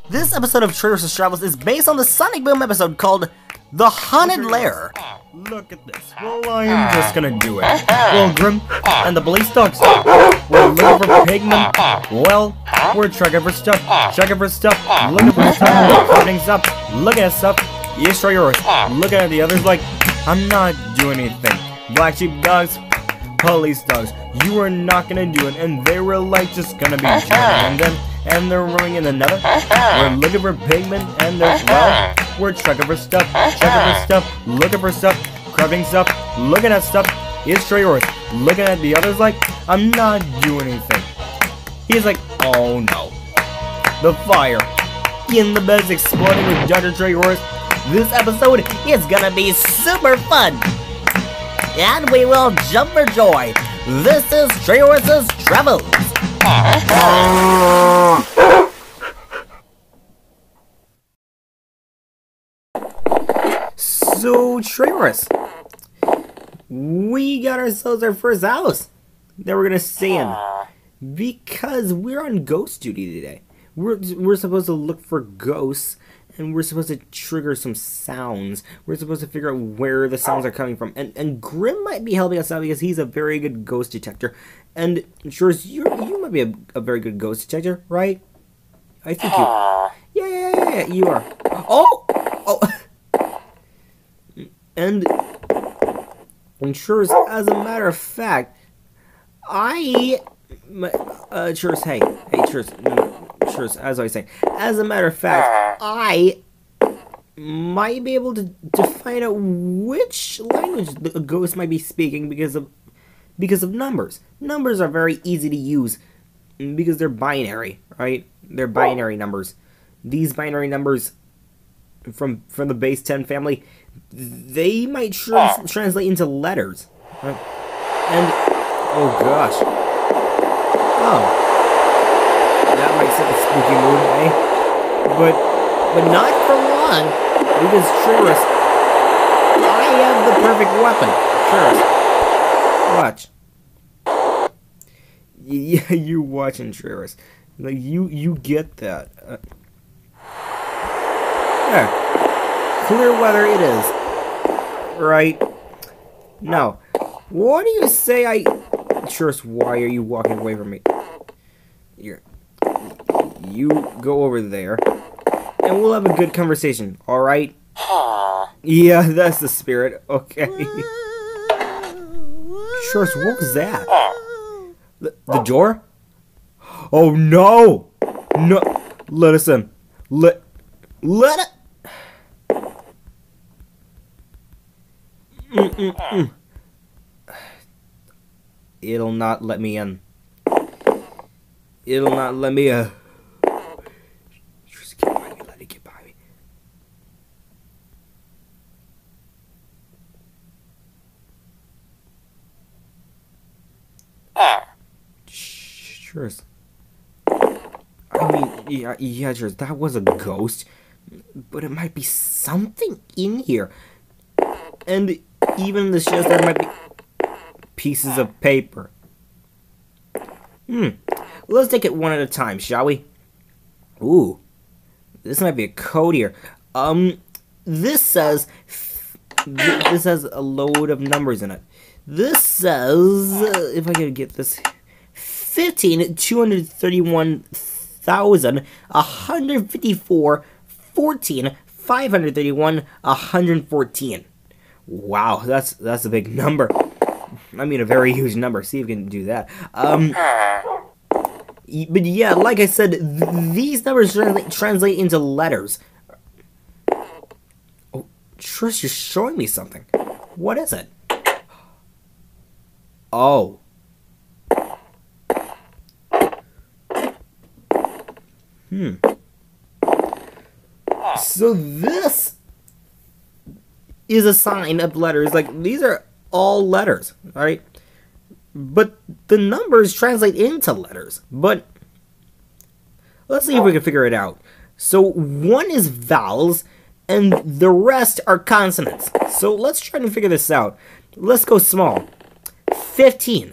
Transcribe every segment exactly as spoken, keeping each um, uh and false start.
This episode of Trigger versus. Travels is based on the Sonic Boom episode called The Haunted Lair. Look at this. Well, I am just gonna do it. Well, Grim and the police dogs. We're looking for Pigman. Well, we're checking for stuff. Checking for stuff. Looking for stuff. Cutting stuff. Looking at stuff. You show yours. Looking at the others like, I'm not doing anything. Black sheep dogs. Police dogs. You are not gonna do it. And they were like just gonna be jumping. And then, and they're running in another. We're looking for Pigman. And there's, well, we're checking for stuff. Checking for stuff. Looking for stuff. Crabbing stuff. Looking at stuff. It's Trey yours. Looking at the others like, I'm not doing anything. He's like, oh no. The fire in the bed's exploding with Doctor Trey yours. This episode is gonna be super fun. And we will jump for joy. This is Trey versus. Travels. So, Trevorous, we got ourselves our first house that we're gonna stay in because we're on ghost duty today. We're we're supposed to look for ghosts, and we're supposed to trigger some sounds. We're supposed to figure out where the sounds are coming from, and and Grim might be helping us out because he's a very good ghost detector. And sure, you you might be a, a very good ghost detector, right? I think you. Yeah, yeah, yeah, yeah, you are. Oh, oh. And, and sure, as a matter of fact, I, uh, Churs, hey, hey, Churs, Churs, as I was saying, as a matter of fact, I might be able to, to find out which language the ghost might be speaking because of, because of numbers. Numbers are very easy to use because they're binary, right? They're binary numbers. These binary numbers from, from the base ten family, they might trans translate into letters. Right? And, oh gosh. Oh. That might set the spooky mood, eh? But, but not for long. Because, Trurus, I have the perfect weapon. Trurus. Watch. Yeah, you're watching, Trurus. Like, you, you get that. Uh, there. Clear weather it is. Right? Now, what do you say I... Trust, why are you walking away from me? Here. You go over there, and we'll have a good conversation, alright? Yeah, that's the spirit, okay. Trust, what was that? The, the door? Oh no! No! Let us in. Let... Let it... Mm -mm -mm. It'll not let me in. It'll not let me uh just get by me, let it get by me. Sure. I mean, yeah, yeah, sure, that was a ghost, but it might be something in here. And even in the shells, there might be pieces of paper. Hmm. Let's take it one at a time, shall we? Ooh. This might be a code here. Um, this says... Th this has a load of numbers in it. This says... Uh, if I could get this... fifteen, two hundred thirty-one thousand, one hundred fifty-four, fourteen, five hundred thirty-one, one hundred fourteen. Wow, that's that's a big number. I mean, a very huge number. See if we can do that. Um, but yeah, like I said, th these numbers translate, translate into letters. Oh, Trish, you're showing me something. What is it? Oh. Hmm. So this is a sign of letters. Like, these are all letters, alright? But the numbers translate into letters. But let's see if we can figure it out. So one is vowels, and the rest are consonants. So let's try to figure this out. Let's go small. fifteen.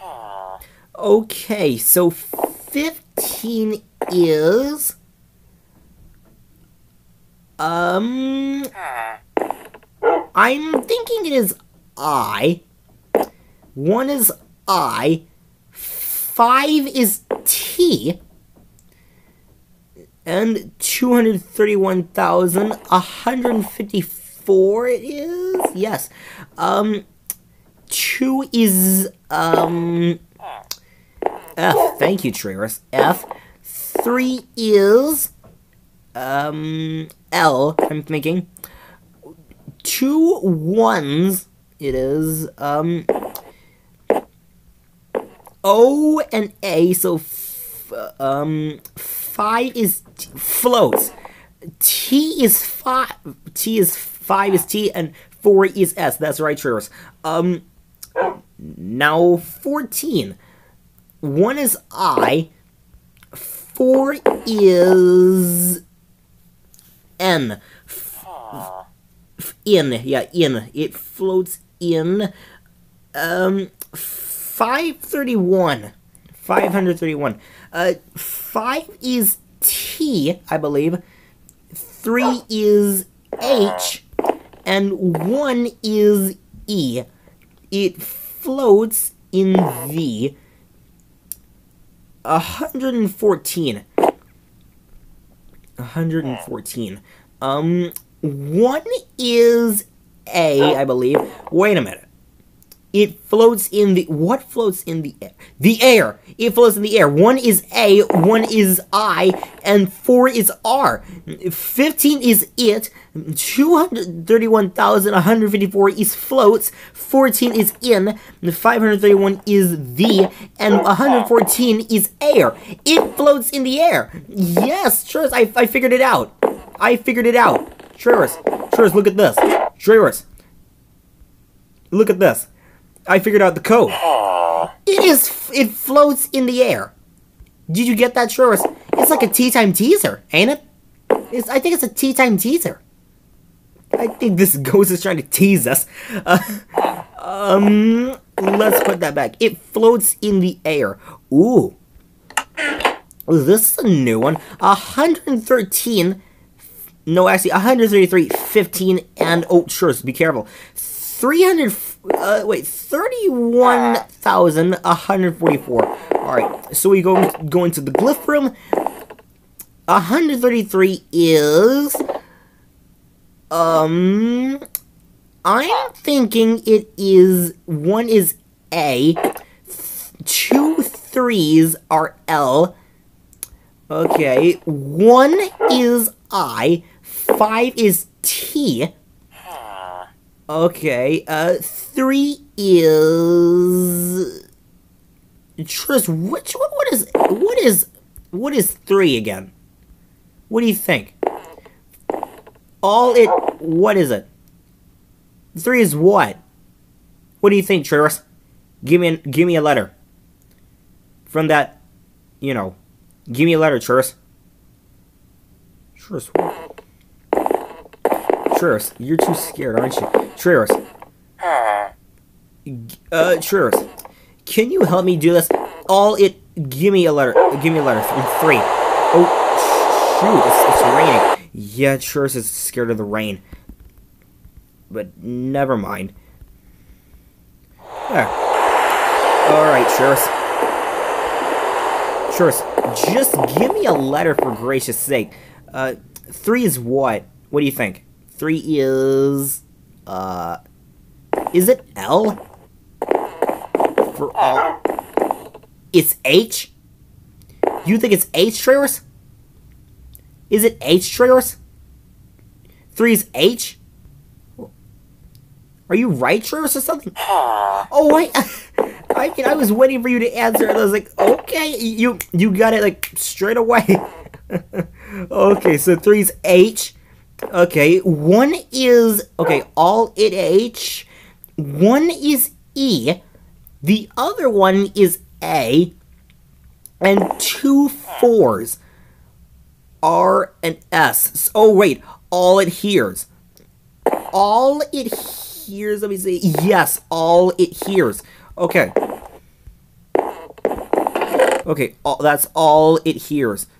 Okay, so fifteen is... Um, I'm thinking it is I. One is I. Five is T. And two hundred thirty-one thousand one hundred fifty-four it is? Yes. Um, two is, um, F. Thank you, Traris. F. Three is, um, L, I'm thinking. Two ones, it is, um, O and A, so, f um, five is t floats. T is five, T is five is T, and four is S. That's right, Traris. Um, now fourteen. One is I. Four is N. F f in, yeah, in. It floats in. Um, five thirty-one. five hundred thirty-one. Uh, five is T, I believe. Three is H. And one is E. It floats in V. one hundred fourteen. one hundred fourteen. Um, one is A, I believe. Wait a minute. It floats in the... What floats in the air? The air! It floats in the air. One is A, one is I, and four is R. fifteen is it. two hundred thirty-one thousand one hundred fifty-four is floats. fourteen is in. five hundred thirty-one is the. And one hundred fourteen is air. It floats in the air. Yes, Traris, I, I figured it out. I figured it out. Traris, Traris, look at this. Traris, look at this. I figured out the code. It is, it floats in the air. Did you get that, Traris? It's like a tea time teaser, ain't it? It's, I think it's a tea time teaser. I think this ghost is trying to tease us. Uh, um, let's put that back. It floats in the air. Ooh. This is a new one. one hundred thirteen. No, actually, one hundred thirty-three, fifteen, and... Oh, Traris, be careful. three hundred... Uh, wait, thirty-one thousand one hundred forty-four. Alright, so we go, go into the glyph room. one hundred thirty-three is... Um... I'm thinking it is... One is A. Two threes are L. Okay, one is I. Five is T. Okay, uh, three is... Traris, which one, what is, what is, what is three again? What do you think? All it, what is it? Three is what? What do you think, Traris? Give me, give me a letter. From that, you know, give me a letter, Traris. Traris, what? Traris, you're too scared, aren't you? Traris. Uh, Traris, can you help me do this? All it... Give me a letter. Give me a letter. Three. Oh, shoot. It's, it's raining. Yeah, Traris is scared of the rain. But never mind. There. Alright, Traris. Traris, just give me a letter for gracious sake. Uh, three is what? What do you think? Three is... Uh... Is it L? For all... It's H? You think it's H, Traris? Is it H, Traris? Three is H? Are you right, Traris, or something? Oh, I... I mean, I was waiting for you to answer, and I was like, okay, you you got it, like, straight away. Okay, so three's H. Okay, one is... Okay, all it H. One is E. The other one is A. And two fours R and S. Oh, wait. All it hears. All it hears, let me see. Yes, all it hears. Okay. Okay, all, that's all it hears.